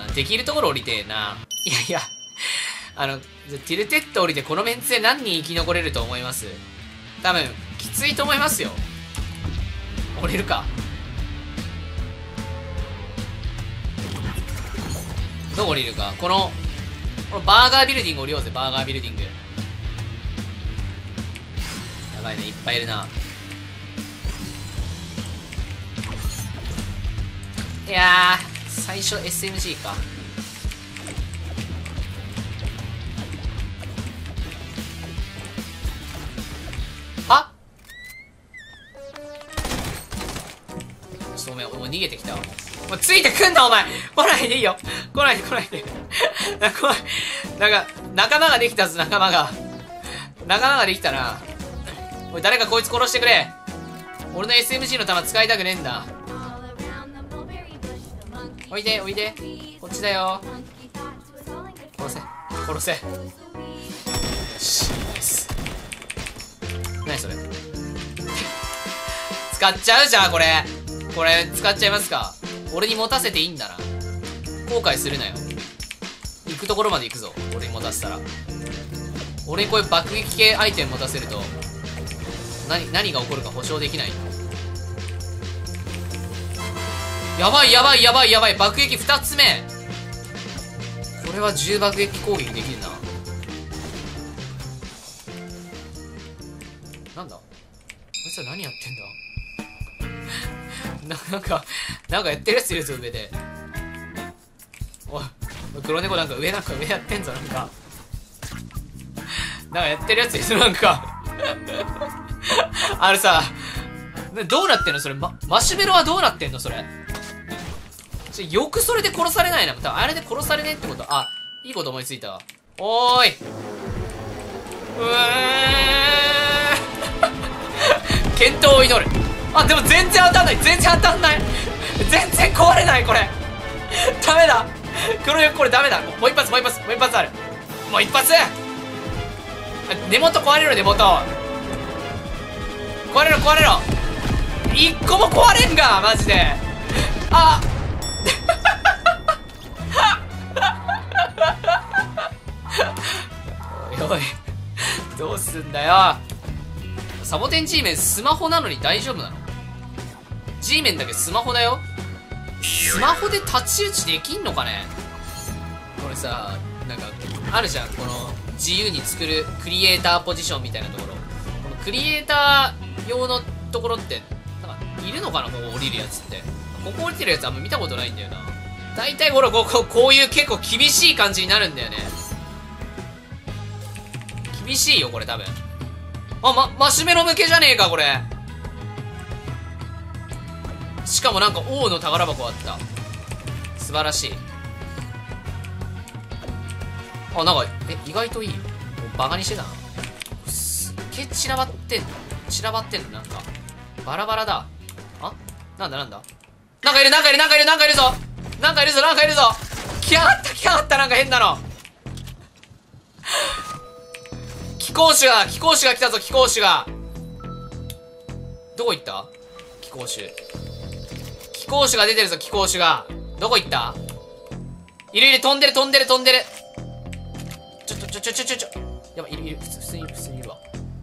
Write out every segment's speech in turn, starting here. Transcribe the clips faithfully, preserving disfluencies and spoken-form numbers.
できるところ降りてえな。いやいや、あの、ティルテッド降りてこのメンツで何人生き残れると思います？多分、きついと思いますよ。降りるか。どう降りるか。この、このバーガービルディング降りようぜ、バーガービルディング。やばいね、いっぱいいるな。いやー、最初 エスエムジー か。はちょっとごめん、もう逃げてきたわ。もうついてくんな、お前。来ないでいいよ。来ないで来ないで。なんか、なんか、仲間ができたぞ、仲間が。仲間ができたな。おい、誰かこいつ殺してくれ。俺の エスエムジー の弾使いたくねえんだ。おいで、おいで。こっちだよ。殺せ。殺せ。よし、ナイス。何それ。使っちゃうじゃん、これ。これ、使っちゃいますか。俺に持たせていいんだな。後悔するなよ。行くところまで行くぞ。俺に持たせたら。俺にこういう爆撃系アイテム持たせると、何、何が起こるか保証できない。やばいやばいやばいやばい。爆撃ふたつめ。これは重爆撃攻撃できるな。なんだこいつは何やってんだな。なんかなんかやってるやついるぞ、上で。おい、黒猫なんか上なんか上やってんぞ。なんかなんかやってるやついる。なんかあれさ、どうなってんのそれ、ま、マシュメロはどうなってんのそれ。よくそれで殺されないな。多分あれで殺されねえってこと。あ、いいこと思いついたわ。おーい。うー健闘を祈る。あ、でも全然当たんない。全然当たんない。全然壊れない、これ。ダメだ。これ、これダメだ。もう一発、もう一発、もう一発ある。もう一発。根元壊れろ、根元。壊れろ、壊れろ。一個も壊れんが、マジで。あおいおい、どうすんだよ。サボテン G メンスマホなのに大丈夫なの？ G メンだけスマホだよ。スマホで太刀打ちできんのかね。これさ、なんかあるじゃん、この自由に作るクリエイターポジションみたいなところ。このクリエイター用のところってなんかいるのかな、ここ降りるやつって。ここ降りてるやつあんま見たことないんだよな。大体ほら、こここういう結構厳しい感じになるんだよね。厳しいよこれ多分。あ、ま、マシュメロ向けじゃねえかこれ。しかもなんか王の宝箱あった。素晴らしい。あ、なんかえ意外といい。バカにしてたな。すっげえ散らばってんの散らばってんのなんかバラバラだ。あ、なんだなんだ、なんかいるなんかいるなんかいるなんかいるぞなんかいるぞなんかいるぞ。来やがった来やがった。なんか変なの。貴公子が貴公子が来たぞ。貴公子がどこ行った。貴公子貴公子が出てるぞ。貴公子がどこ行った。いるいる、飛んでる飛んでる飛んでる。ちょちょちょちょちょちょやばい、いるいる、普通普通に普通にいるわ。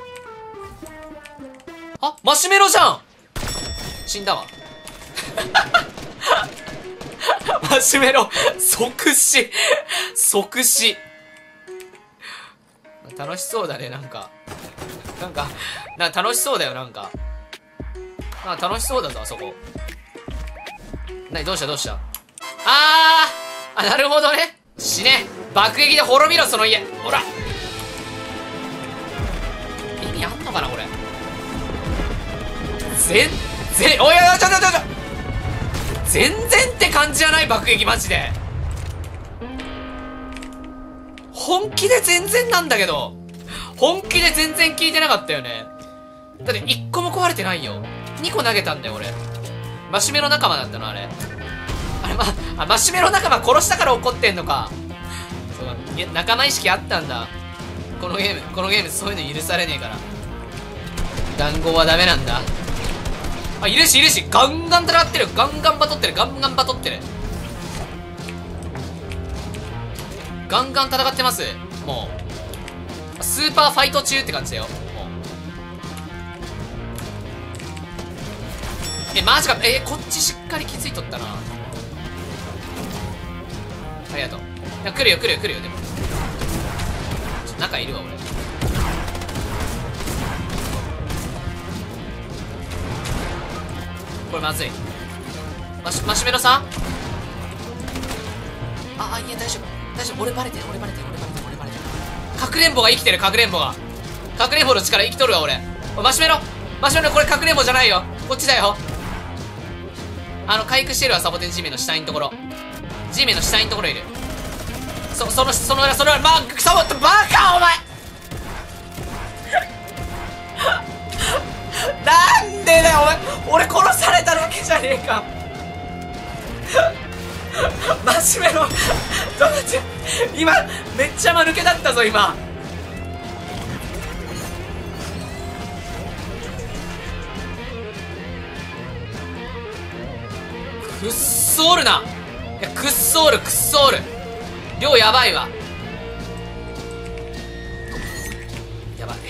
あ、マシュメロじゃん。死んだわ。マシュメロ即死即死。楽しそうだね。なんかなんかなんか楽しそうだよ。なんかなんか楽しそうだぞあそこ。なに、どうしたどうした。あーあ、なるほどね。死ね。爆撃で滅びろその家。ほら意味あんのかなこれ。全然、おいおいおい、ちょちょちょちょ全然って感じじゃない。爆撃マジで本気で全然なんだけど。本気で全然効いてなかったよね。だっていっこも壊れてないよ。にこ投げたんだよ俺。マシュメロ仲間だったのあれ。あれ、まあ、マシュメロ仲間殺したから怒ってんのか。そう、いや仲間意識あったんだ。このゲームこのゲームそういうの許されねえから。談合はダメなんだ。あ、いるしいるし、ガンガン戦ってる。ガンガンバトってる。ガンガンバトってる。 ガンガン戦ってます。もうスーパーファイト中って感じだよ。もうえマジか。えこっちしっかり気づいとったな。ありがとう。いや来るよ来るよ来るよ。でもちょ中いるわ俺。これまずい。マシマシュメロさん、ああいや大丈夫大丈夫。俺バレてる俺バレてる俺バレてる俺バレてる。かくれんぼが生きてる。かくれんぼがかくれんぼの力生きとるわ俺。おいマシュメロマシュメロこれかくれんぼじゃないよ。こっちだよ。あの回復してるわ。サボテン G メンの下のところ G メンの下のところいる。そそのその裏その裏まあサボってバカお前なんでだよお前。俺殺されたわけじゃねえかマシュメロどうなっちゃう。今めっちゃ間抜けだったぞ今。くっそおるな。いやくっそおるくっそおる。量やばいわ。やばい。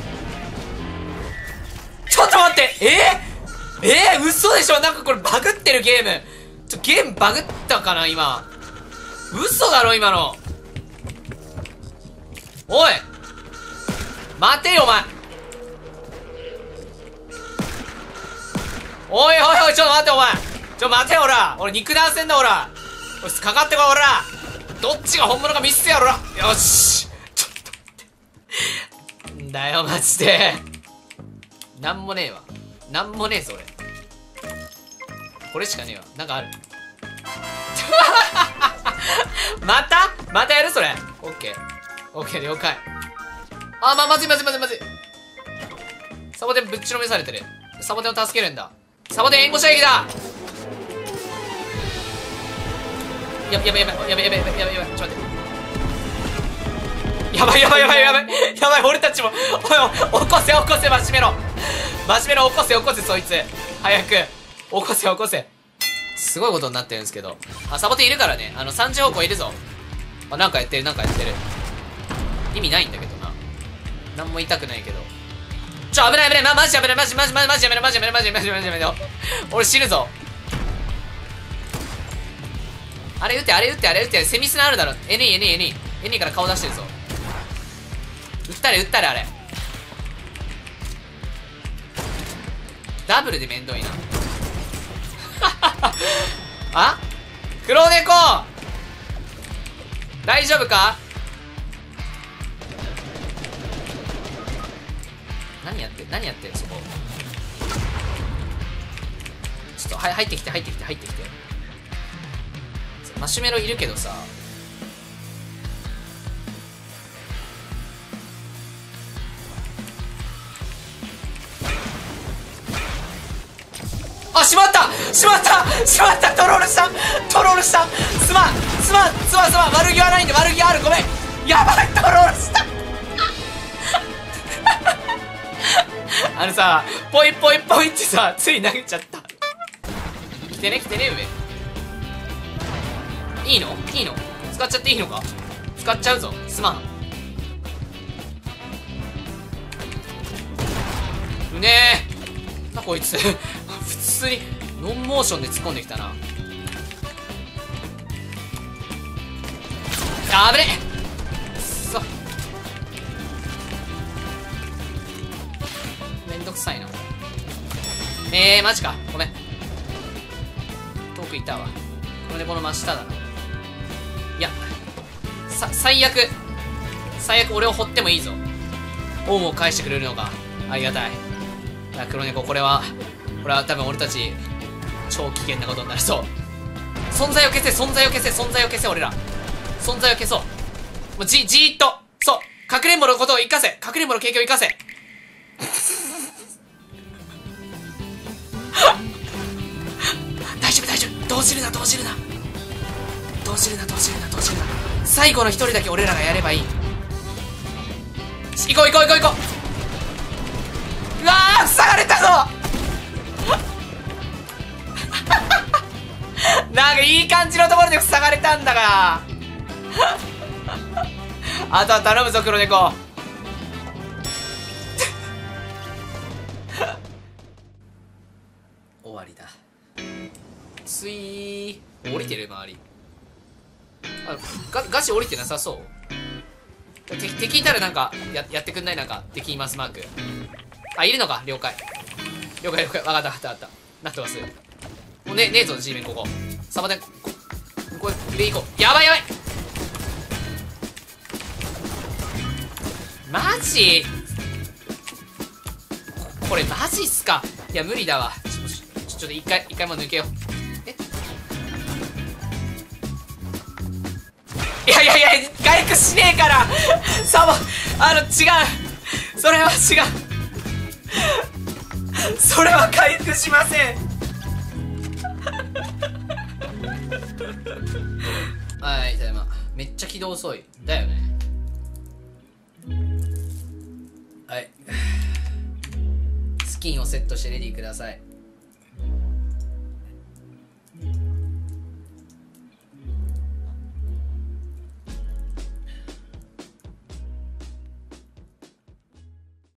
ちょっと待って。えー、えー、嘘でしょ。なんかこれバグってるゲーム。ちょゲームバグったかな今。嘘だろ今の。おい待てよお前。おいおいおいちょっと待ってお前。ちょ待てよおら。俺肉弾戦だおら。おいかかってこいおら。どっちが本物か見せてやろら。よしちょっと待って。んだよマジで。なんもねえわ。なんもねえぞ俺。これしかねえわ。なんかあるまたまたやるそれ。オッケーオッケー了解。あままずいまずいまずいまずい。サボテンぶっちのめされてる。サボテンを助けるんだ。サボテン援護射撃だ。やばいやばいやばいやばいやばいやばいやばいやばい。ちょっと待って。やばいやばいやばいやばいやばい。俺たちもおい起こせ起こせマシュメロマシュメロ起こせ起こせそいつ早く起こせ起こせ。すごいことになってるんですけど。あサボテンいるからね。あのさんじ方向いるぞ。あなんかやってるなんかやってる。意味ないんだけどな。なんも痛くないけど。ちょ危ない危ない。まマジやめろマジマジマジマジやめろマジやめろマジやめろマジやめろ。俺死ぬぞ。あれ撃ってあれ撃ってあれ撃って。セミスナあるだろ。エヌイーエヌイーエヌイーエヌイーから顔出してるぞ。撃ったれ撃ったれあれ。ダブルでめんどいなあ黒猫大丈夫か。何やって何やってんそこ。ちょっとは入ってきて入ってきて入ってきて。マシュメロいるけどさ。あしまったしまったしまった。トロールしたトロールした。すまんすまんすまんすまん。悪気はないんで悪気ある。ごめんやばいトロールしたあのさポイポイポイってさつい投げちゃった。来てね来てね上。いいのいいの使っちゃっていいのか。使っちゃうぞすまん。うねえなこいつ普通にノンモーションで突っ込んできたな。あぶねえくそめんどくさいな。えーマジかごめん。遠くいたわ。これでこの真下だな。いやさ最悪最悪俺を掘ってもいいぞ。恩を返してくれるのがありがたい。いや黒猫これはこれは多分俺たち超危険なことになるぞ。存在を消せ存在を消せ存在を消せ。俺ら存在を消そう。もうじじーっとそうかくれんぼのことを生かせ。かくれんぼの経験を生かせ大丈夫大丈夫。どうするなどうするなどうするなどうするなどうするな。最後の一人だけ俺らがやればいい。行こう行こう行こう行こう。うわー塞がれたぞなんかいい感じのところで塞がれたんだがあとは頼むぞ黒猫。終わりだ。スイー降りてる周り。あ、ガガチ降りてなさそう。敵敵いたらなんか や, やってくんない？なんか敵いますマーク。あ、いるのか。了解了解了解。わかったわかったわかった。なんとかする。もうねねえぞ G メン。ここサバテンここれ行こう。やばいやばい。マジこれマジっすか。いや無理だわ。ちょっとちょっと一回一回もう抜けよう。えいやいやいや回復しねえからサボあの違う。それは違う。それは回復しません。はいただいま。めっちゃ起動遅いだよね。はいスキンをセットしてレディーください。